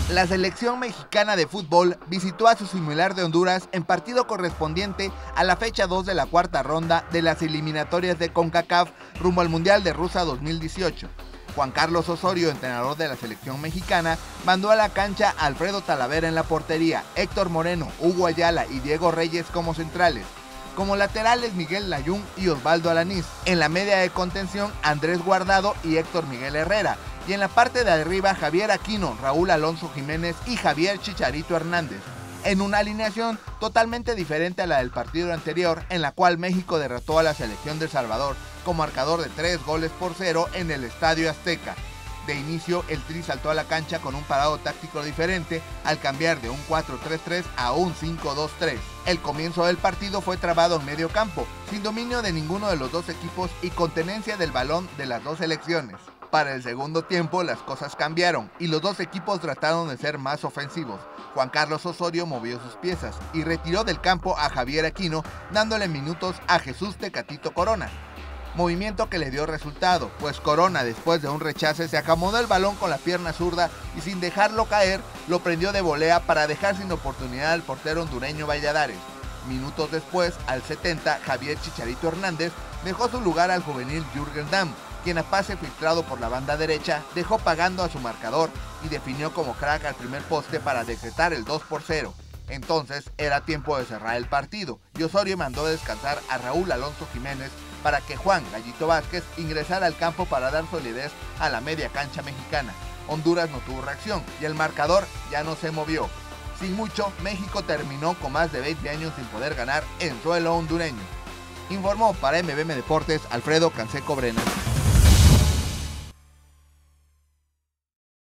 La selección mexicana de fútbol visitó a su similar de Honduras en partido correspondiente a la fecha 2 de la cuarta ronda de las eliminatorias de CONCACAF rumbo al Mundial de Rusia 2018. Juan Carlos Osorio, entrenador de la selección mexicana, mandó a la cancha a Alfredo Talavera en la portería, Héctor Moreno, Hugo Ayala y Diego Reyes como centrales. Como laterales, Miguel Layún y Osvaldo Alanís. En la media de contención, Andrés Guardado y Héctor Miguel Herrera. Y en la parte de arriba, Javier Aquino, Raúl Alonso Jiménez y Javier Chicharito Hernández. En una alineación totalmente diferente a la del partido anterior, en la cual México derrotó a la selección de El Salvador con marcador de 3-0 en el Estadio Azteca. De inicio, el Tri saltó a la cancha con un parado táctico diferente al cambiar de un 4-3-3 a un 5-2-3. El comienzo del partido fue trabado en medio campo, sin dominio de ninguno de los dos equipos y con tenencia del balón de las dos selecciones. Para el segundo tiempo las cosas cambiaron y los dos equipos trataron de ser más ofensivos. Juan Carlos Osorio movió sus piezas y retiró del campo a Javier Aquino, dándole minutos a Jesús Tecatito Corona. Movimiento que le dio resultado, pues Corona, después de un rechace, se acomodó el balón con la pierna zurda y sin dejarlo caer, lo prendió de volea para dejar sin oportunidad al portero hondureño Valladares. Minutos después, al 70, Javier Chicharito Hernández dejó su lugar al juvenil Jürgen Damm, quien a pase filtrado por la banda derecha dejó pagando a su marcador y definió como crack al primer poste para decretar el 2-0. Entonces era tiempo de cerrar el partido y Osorio mandó descansar a Raúl Alonso Jiménez para que Juan Gallito Vázquez ingresara al campo para dar solidez a la media cancha mexicana. Honduras no tuvo reacción y el marcador ya no se movió. Sin mucho, México terminó con más de 20 años sin poder ganar en suelo hondureño. Informó para MBM Deportes Alfredo Canseco Brena.